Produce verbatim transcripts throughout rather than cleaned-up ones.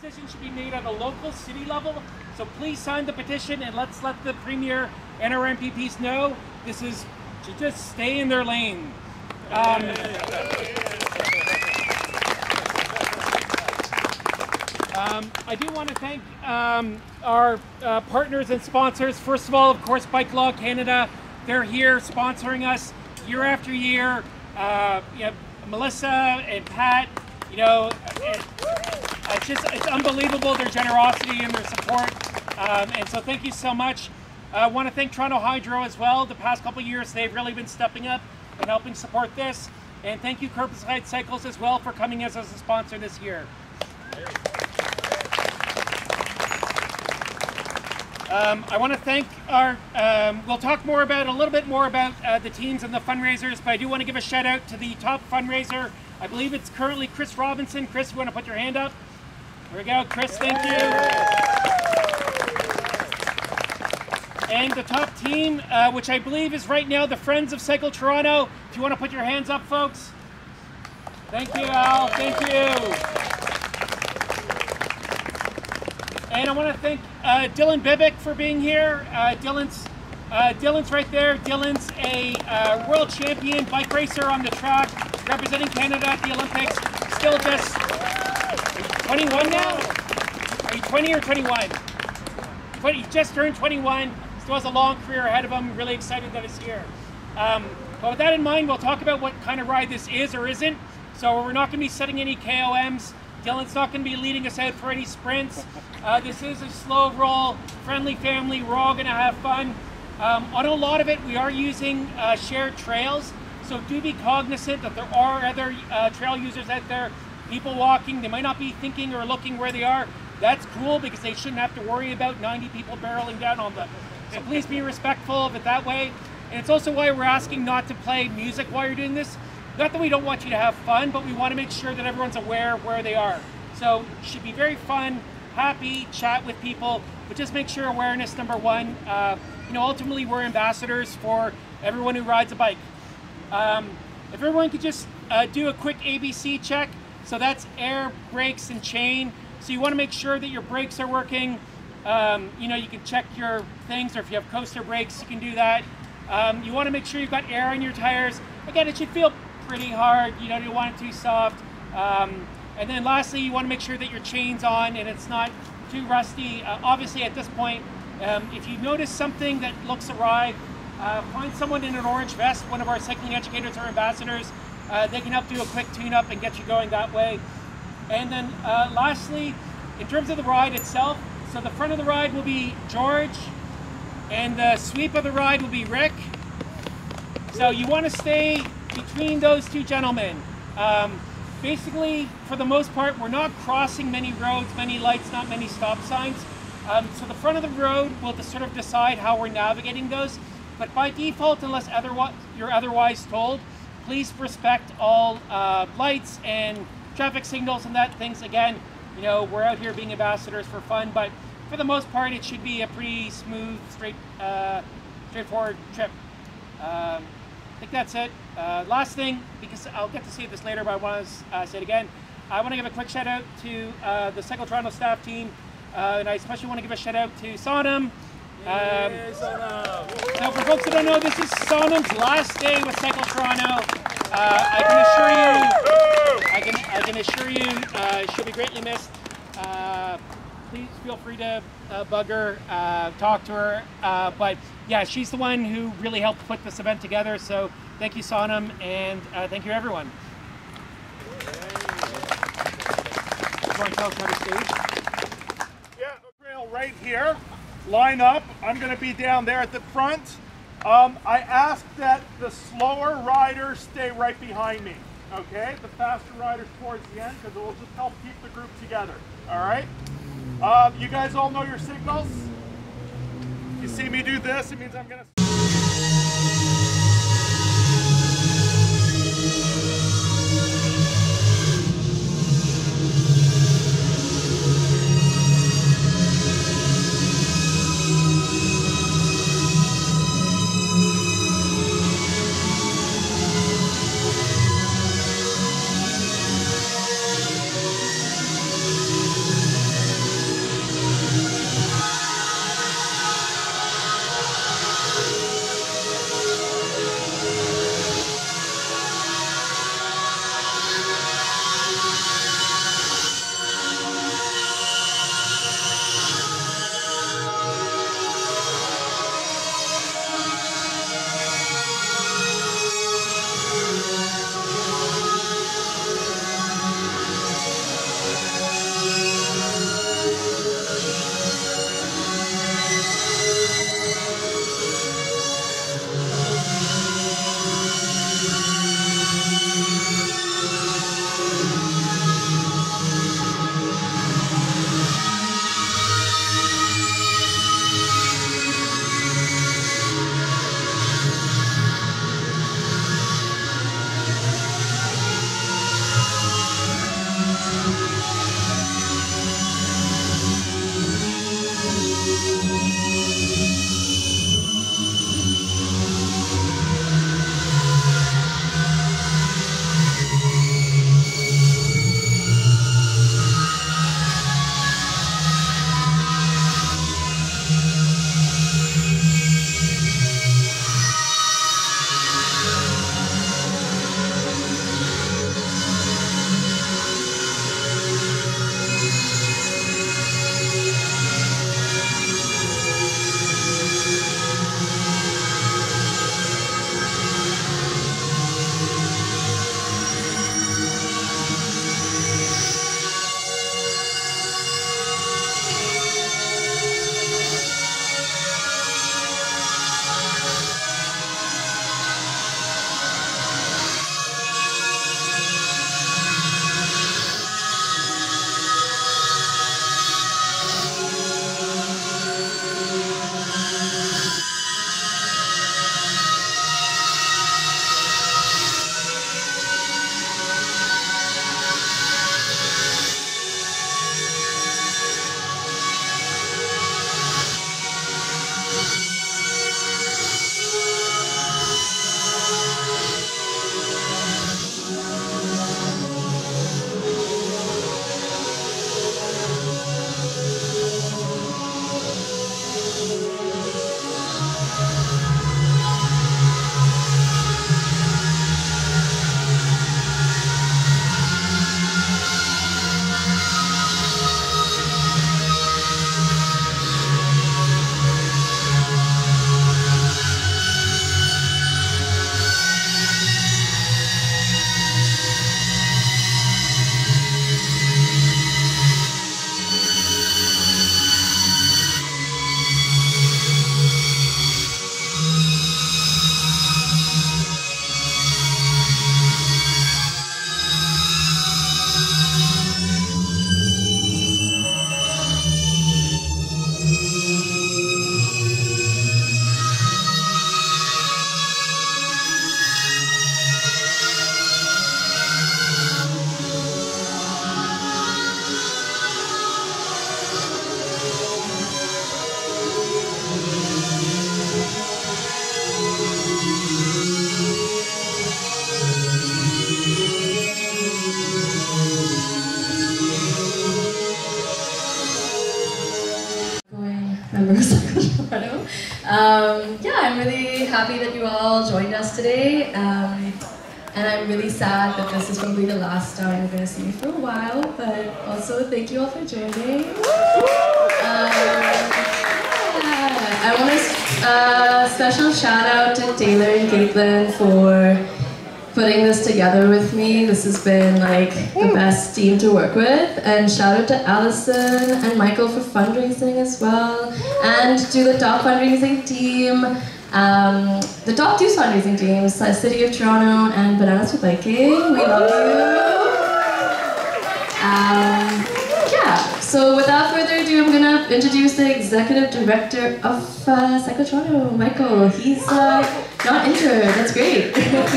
decision should be made at a local city level. So please sign the petition and let's let the Premier and our M P Ps know this is to just stay in their lane. Um, um, I do want to thank um, our uh, partners and sponsors. First of all, of course, Bike Law Canada. They're here sponsoring us year after year. Uh, you know, Melissa and Pat, you know, it, it's just it's unbelievable their generosity and their support. Um, and so thank you so much. I want to thank Toronto Hydro as well. The past couple of years, they've really been stepping up and helping support this. And thank you, Curbside Cycles, as well, for coming as, as a sponsor this year. Um, I want to thank our, um, we'll talk more about, a little bit more about uh, the teams and the fundraisers, but I do want to give a shout out to the top fundraiser. I believe it's currently Chris Robinson. Chris, you want to put your hand up? There we go. Chris, thank you. And the top team, uh, which I believe is right now the Friends of Cycle Toronto. If you want to put your hands up, folks. Thank you, Al. Thank you. And I want to thank uh, Dylan Bibick for being here. Uh, Dylan's, uh, Dylan's right there. Dylan's a uh, world champion bike racer on the track, representing Canada at the Olympics. Still just twenty-one now? Are you twenty or twenty-one? twenty, he just turned twenty-one. Still has a long career ahead of him. Really excited that he's here. Um, but with that in mind, we'll talk about what kind of ride this is or isn't. So we're not going to be setting any K O Ms. Dylan's not going to be leading us out for any sprints. Uh, this is a slow roll, friendly family. We're all going to have fun. Um, on a lot of it, we are using uh, shared trails. So do be cognizant that there are other uh, trail users out there, people walking. They might not be thinking or looking where they are. That's cool because they shouldn't have to worry about ninety people barreling down on them. So please be respectful of it that way. And it's also why we're asking not to play music while you're doing this. Not that we don't want you to have fun, but we want to make sure that everyone's aware of where they are. So it should be very fun, happy, chat with people, but just make sure awareness, number one. Uh, you know, ultimately we're ambassadors for everyone who rides a bike. Um, if everyone could just uh, do a quick A B C check. So that's air, brakes, and chain. So you want to make sure that your brakes are working. Um, you know, you can check your things, or if you have coaster brakes, you can do that. Um, you want to make sure you've got air in your tires. Again, it should feel pretty hard. You don't want it too soft. Um, and then lastly, you want to make sure that your chain's on and it's not too rusty. Uh, obviously, at this point, um, if you notice something that looks awry, uh, find someone in an orange vest, one of our cycling educators or ambassadors. Uh, they can help do a quick tune-up and get you going that way. And then uh, lastly, in terms of the ride itself, so the front of the ride will be George, and the sweep of the ride will be Rick. So you want to stay between those two gentlemen. Um, basically, for the most part, we're not crossing many roads, many lights, not many stop signs. Um, so the front of the road will just sort of decide how we're navigating those. But by default, unless otherwise, you're otherwise told, please respect all uh, lights and traffic signals and that things. Again, you know, we're out here being ambassadors for fun, but for the most part, it should be a pretty smooth, straight, uh, straightforward trip. Um, I think that's it. Uh, last thing, because I'll get to say this later, but I want to uh, say it again. I want to give a quick shout out to uh, the Cycle Toronto staff team, uh, and I especially want to give a shout out to Sonam. Um, so for folks that don't know, this is Sonam's last day with Cycle Toronto. Uh, I can assure you, I can, I can assure you, uh, she'll be greatly missed. Uh, please feel free to uh, bug her, uh, talk to her. Uh, but yeah, she's the one who really helped put this event together. So thank you, Sonam, and uh, thank you, everyone. You want to tell us how to stage? Yeah, trail right here. Line up. I'm going to be down there at the front. Um, I ask that the slower riders stay right behind me. Okay, the faster riders towards the end, because it will just help keep the group together. All right. Uh, you guys all know your signals. You see me do this, it means I'm going to. member of Cycle Toronto. Um, yeah, I'm really happy that you all joined us today. Um, and I'm really sad that this is probably the last time you're going to see me for a while, but also thank you all for joining. Um, yeah, I want a uh, special shout out to Taylor and Caitlin for putting this together with me. This has been like the best team to work with. And shout out to Allison and Michael for fundraising as well. And to the top fundraising team, um, the top two fundraising teams, uh, City of Toronto and Bananas for Biking. We love you. Um, yeah, so without further ado, I'm gonna introduce the Executive Director of uh, Cycle Toronto, Michael. He's uh, not injured, that's great.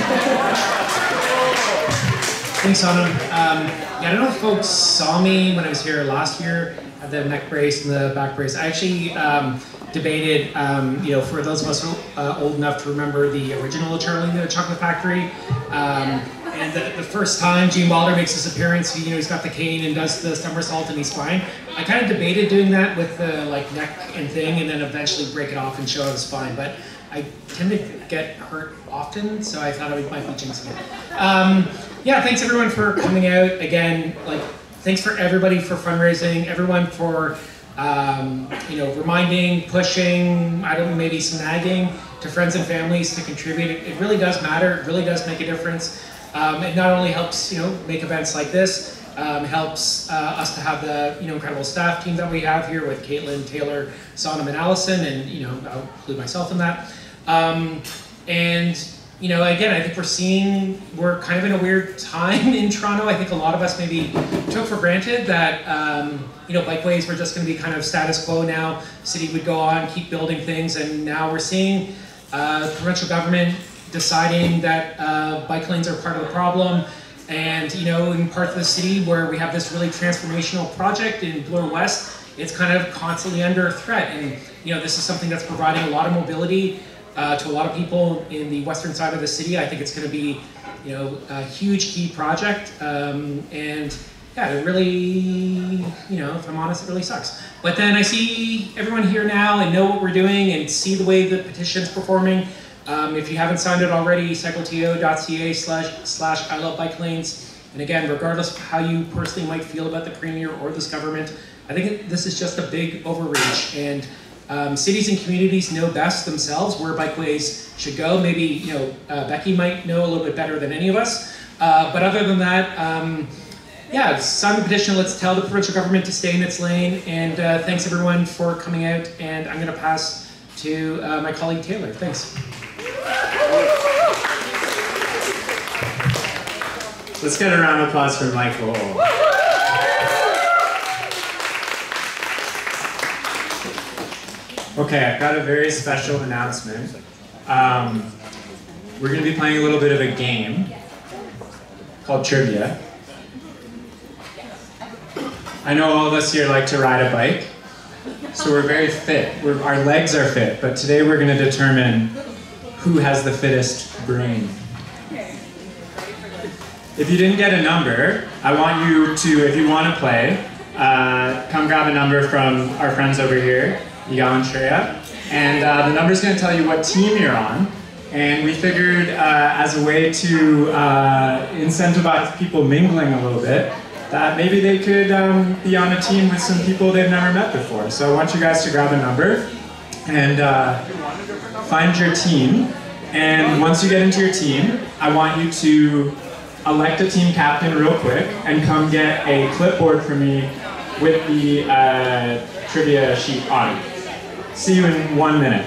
Thanks, Anna. Um, yeah, I don't know if folks saw me when I was here last year at the neck brace and the back brace. I actually um, debated, um, you know, for those of us uh, old enough to remember the original Charlie and the Chocolate Factory. Um, and the, the first time Gene Wilder makes his appearance, he, you know, he's got the cane and does the somersault and he's fine. I kind of debated doing that with the like neck and thing, and then eventually break it off and show I was fine. But I tend to get hurt often, so I thought I might be jinxing it. Um, yeah, thanks everyone for coming out. Again, like, thanks for everybody for fundraising, everyone for, um, you know, reminding, pushing, I don't know, maybe some nagging to friends and families to contribute. It, it really does matter, it really does make a difference. Um, it not only helps, you know, make events like this, um, helps uh, us to have the, you know, incredible staff team that we have here with Caitlin, Taylor, Sonam, and Allison, and, you know, I'll include myself in that. Um, and, you know, again, I think we're seeing, we're kind of in a weird time in Toronto. I think a lot of us maybe took for granted that, um, you know, bikeways were just going to be kind of status quo now. City would go on, keep building things, and now we're seeing uh, provincial government deciding that uh, bike lanes are part of the problem. And, you know, in parts of the city where we have this really transformational project in Bloor West, it's kind of constantly under threat. And, you know, this is something that's providing a lot of mobility uh, to a lot of people in the western side of the city. I think it's going to be, you know, a huge key project. Um, and yeah, it really, you know, if I'm honest, it really sucks. But then I see everyone here now and know what we're doing and see the way the petition's performing. Um, if you haven't signed it already, cycleto.ca slash slash I love bike lanes. And again, regardless of how you personally might feel about the Premier or this government, I think it, this is just a big overreach. And um, cities and communities know best themselves where bikeways should go. Maybe, you know, uh, Becky might know a little bit better than any of us. Uh, but other than that, um, yeah, sign the petition. Let's tell the provincial government to stay in its lane. And uh, thanks everyone for coming out. And I'm going to pass to uh, my colleague Taylor. Thanks. Let's get a round of applause for Michael. Okay, I've got a very special announcement. Um, we're going to be playing a little bit of a game called Trivia. I know all of us here like to ride a bike, so we're very fit. We're, our legs are fit, but today we're going to determine who has the fittest brain. If you didn't get a number, I want you to, if you want to play, uh, come grab a number from our friends over here, Yigal and Shreya. And uh, the number's going to tell you what team you're on. And we figured uh, as a way to uh, incentivize people mingling a little bit, that maybe they could um, be on a team with some people they've never met before. So I want you guys to grab a number and uh, find your team. And once you get into your team, I want you to elect a team captain real quick and come get a clipboard for me with the uh, trivia sheet on it. See you in one minute.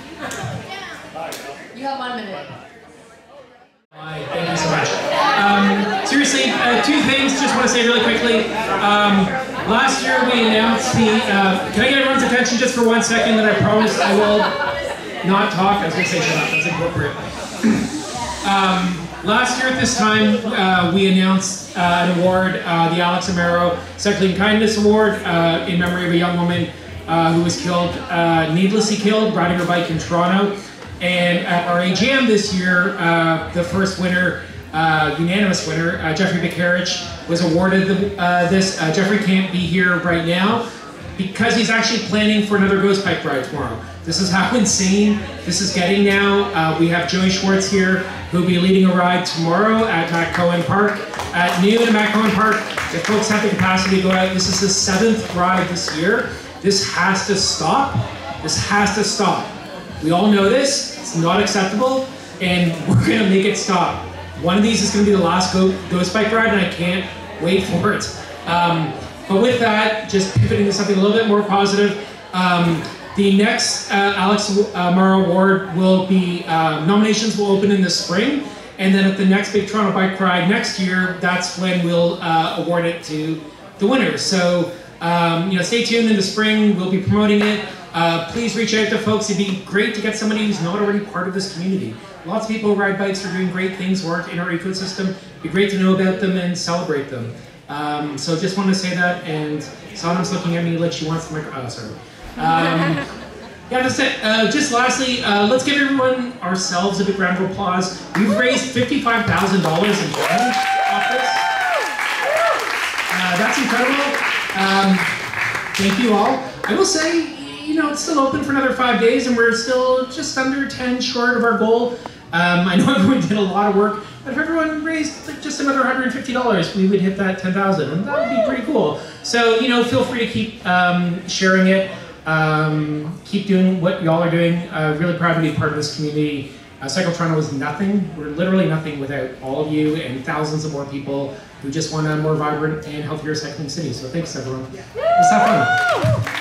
You have one minute. Hi, thank you so much. Um, seriously, uh, two things, just want to say really quickly. Um, last year we announced the, uh, can I get everyone's attention just for one second, then I promise I will not talk. I was going to say shut up, that's inappropriate. um, last year at this time, uh, we announced uh, an award, uh, the Alex Amaro Cycling Kindness Award, uh, in memory of a young woman uh, who was killed, uh, needlessly killed, riding her bike in Toronto. And at our A G M this year, uh, the first winner, uh, unanimous winner, uh, Jeffrey Bikarich, was awarded the, uh, this. Uh, Jeffrey can't be here right now, because he's actually planning for another ghost bike ride tomorrow. This is how insane this is getting now. Uh, we have Joey Schwartz here, who will be leading a ride tomorrow at Matt Cohen Park. At noon at Matt Cohen Park, if folks have the capacity to go out, this is his seventh ride this year. This has to stop. This has to stop. We all know this, it's not acceptable, and we're gonna make it stop. One of these is gonna be the last go ghost bike ride, and I can't wait for it. Um, but with that, just pivoting to something a little bit more positive, um, the next uh, Alex uh, Mara Award will be, uh, nominations will open in the spring, and then at the next Big Toronto Bike Ride next year, that's when we'll uh, award it to the winners. So, um, you know, stay tuned in the spring, we'll be promoting it. Uh, please reach out to folks. It'd be great to get somebody who's not already part of this community. Lots of people who ride bikes are doing great things, work in our ecosystem. It'd be great to know about them and celebrate them. Um, so just want to say that, and Sonam's looking at me like she wants the micro, oh, sorry. Um, yeah, that's it. Uh, just lastly, uh, let's give everyone ourselves a big round of applause. We've raised fifty-five thousand dollars in change off this. Uh, that's incredible. Um, thank you all. I will say, you know, it's still open for another five days and we're still just under ten short of our goal. Um, I know everyone did a lot of work, but if everyone raised like, just another one hundred fifty dollars, we would hit that ten thousand, and that would be pretty cool. So, you know, feel free to keep um, sharing it. Um, keep doing what y'all are doing. Uh, really proud to be part of this community. Uh, Cycle Toronto is nothing. We're literally nothing without all of you and thousands of more people who just want a more vibrant and healthier cycling city. So thanks, everyone. Let's have fun.